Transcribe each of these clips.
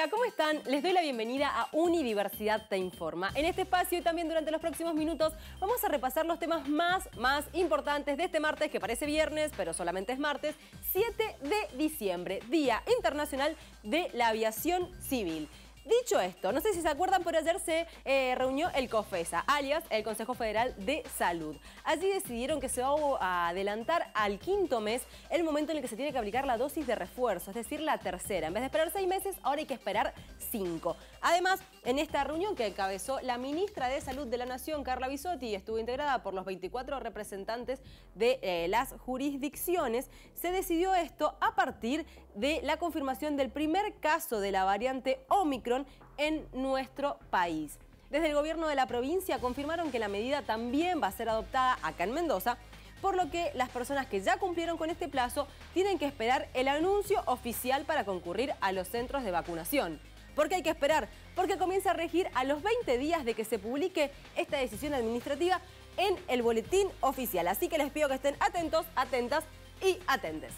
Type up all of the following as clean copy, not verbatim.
Hola, ¿cómo están? Les doy la bienvenida a Unidiversidad Te Informa. En este espacio y también durante los próximos minutos vamos a repasar los temas más importantes de este martes, que parece viernes, pero solamente es martes, 7 de diciembre, Día Internacional de la Aviación Civil. Dicho esto, no sé si se acuerdan, pero ayer se reunió el COFESA, alias el Consejo Federal de Salud. Allí decidieron que se va a adelantar al quinto mes el momento en el que se tiene que aplicar la dosis de refuerzo, es decir, la tercera. En vez de esperar 6 meses, ahora hay que esperar 5. Además, en esta reunión que encabezó la ministra de Salud de la Nación, Carla Bisotti, estuvo integrada por los 24 representantes de las jurisdicciones, se decidió esto a partir de la confirmación del primer caso de la variante Omicron en nuestro país. Desde el gobierno de la provincia confirmaron que la medida también va a ser adoptada acá en Mendoza, por lo que las personas que ya cumplieron con este plazo tienen que esperar el anuncio oficial para concurrir a los centros de vacunación. ¿Por qué hay que esperar? Porque comienza a regir a los 20 días de que se publique esta decisión administrativa en el boletín oficial. Así que les pido que estén atentos, atentas y atentes.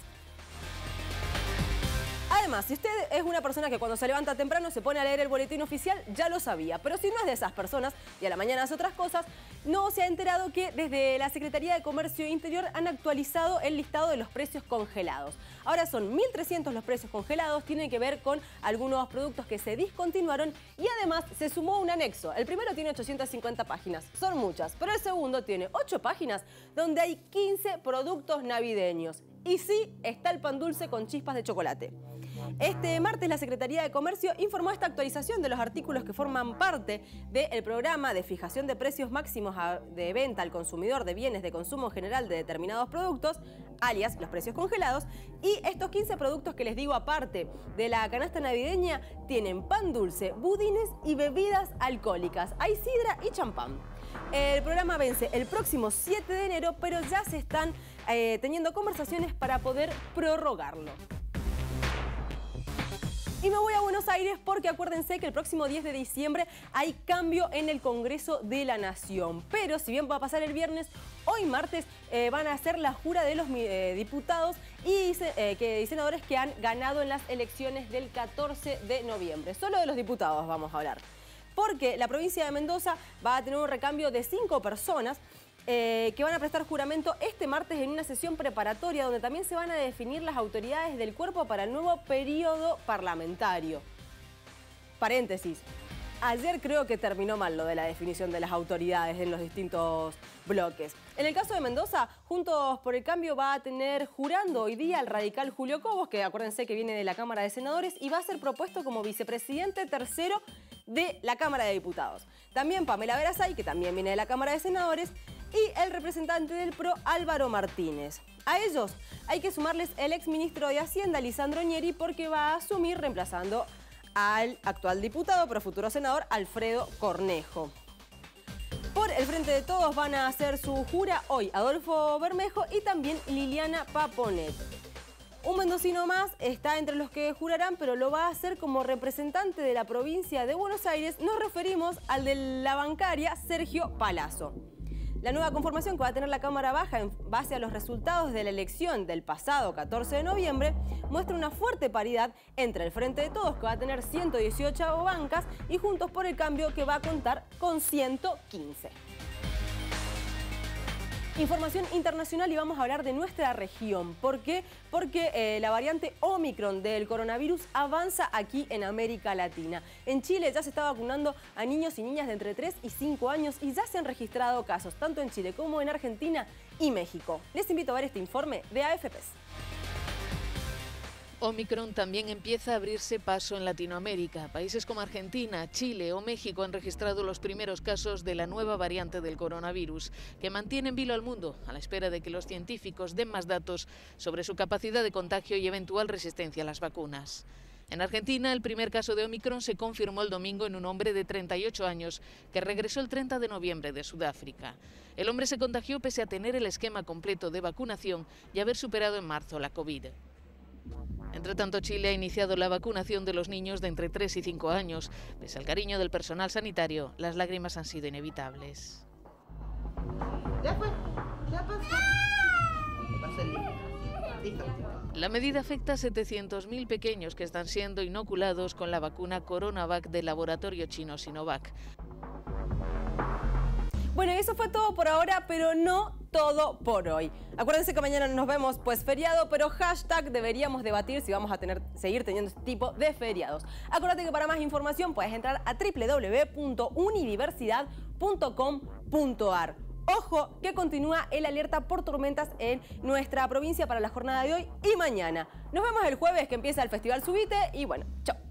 Además, si usted es una persona que cuando se levanta temprano se pone a leer el boletín oficial, ya lo sabía. Pero si no es de esas personas y a la mañana hace otras cosas, no se ha enterado que desde la Secretaría de Comercio Interior han actualizado el listado de los precios congelados. Ahora son 1.300 los precios congelados, tiene que ver con algunos productos que se discontinuaron y además se sumó un anexo. El primero tiene 850 páginas, son muchas, pero el segundo tiene 8 páginas donde hay 15 productos navideños. Y sí, está el pan dulce con chispas de chocolate. Este martes la Secretaría de Comercio informó esta actualización de los artículos que forman parte del programa de fijación de precios máximos de venta al consumidor de bienes de consumo general de determinados productos, alias los precios congelados, y estos 15 productos que les digo aparte de la canasta navideña tienen pan dulce, budines y bebidas alcohólicas. Hay sidra y champán. El programa vence el próximo 7 de enero, pero ya se están teniendo conversaciones para poder prorrogarlo. Y me voy a Buenos Aires porque acuérdense que el próximo 10 de diciembre hay cambio en el Congreso de la Nación. Pero si bien va a pasar el viernes, hoy martes van a hacer la jura de los diputados y senadores que han ganado en las elecciones del 14 de noviembre. Solo de los diputados vamos a hablar. Porque la provincia de Mendoza va a tener un recambio de 5 personas que van a prestar juramento este martes en una sesión preparatoria donde también se van a definir las autoridades del cuerpo para el nuevo periodo parlamentario. Paréntesis, ayer creo que terminó mal lo de la definición de las autoridades en los distintos bloques. En el caso de Mendoza, Juntos por el Cambio va a tener jurando hoy día al radical Julio Cobos, que acuérdense que viene de la Cámara de Senadores y va a ser propuesto como vicepresidente tercero de la Cámara de Diputados. También Pamela Verasay, que también viene de la Cámara de Senadores, y el representante del PRO, Álvaro Martínez. A ellos hay que sumarles el exministro de Hacienda, Lisandro Ñeri, porque va a asumir reemplazando al actual diputado, pero futuro senador, Alfredo Cornejo. Por el Frente de Todos van a hacer su jura hoy Adolfo Bermejo y también Liliana Paponet. Un mendocino más está entre los que jurarán, pero lo va a hacer como representante de la provincia de Buenos Aires. Nos referimos al de la bancaria, Sergio Palazzo. La nueva conformación que va a tener la Cámara Baja en base a los resultados de la elección del pasado 14 de noviembre muestra una fuerte paridad entre el Frente de Todos, que va a tener 118 bancas, y Juntos por el Cambio, que va a contar con 115. Información internacional y vamos a hablar de nuestra región. ¿Por qué? Porque la variante Omicron del coronavirus avanza aquí en América Latina. En Chile ya se está vacunando a niños y niñas de entre 3 y 5 años y ya se han registrado casos, tanto en Chile como en Argentina y México. Les invito a ver este informe de AFPs. Omicron también empieza a abrirse paso en Latinoamérica. Países como Argentina, Chile o México han registrado los primeros casos de la nueva variante del coronavirus, que mantiene en vilo al mundo a la espera de que los científicos den más datos sobre su capacidad de contagio y eventual resistencia a las vacunas. En Argentina, el primer caso de Omicron se confirmó el domingo en un hombre de 38 años que regresó el 30 de noviembre de Sudáfrica. El hombre se contagió pese a tener el esquema completo de vacunación y haber superado en marzo la COVID. Entre tanto, Chile ha iniciado la vacunación de los niños de entre 3 y 5 años. Pese al cariño del personal sanitario, las lágrimas han sido inevitables. ¿Ya fue? ¿Ya pasó? Pásale. La medida afecta a 700.000 pequeños que están siendo inoculados con la vacuna Coronavac del laboratorio chino Sinovac. Bueno, eso fue todo por ahora, pero no todo por hoy. Acuérdense que mañana nos vemos pues feriado, pero hashtag deberíamos debatir si vamos a seguir teniendo este tipo de feriados. Acuérdate que para más información puedes entrar a www.unidiversidad.com.ar. Ojo que continúa el alerta por tormentas en nuestra provincia para la jornada de hoy y mañana. Nos vemos el jueves que empieza el Festival Subite y bueno, chao.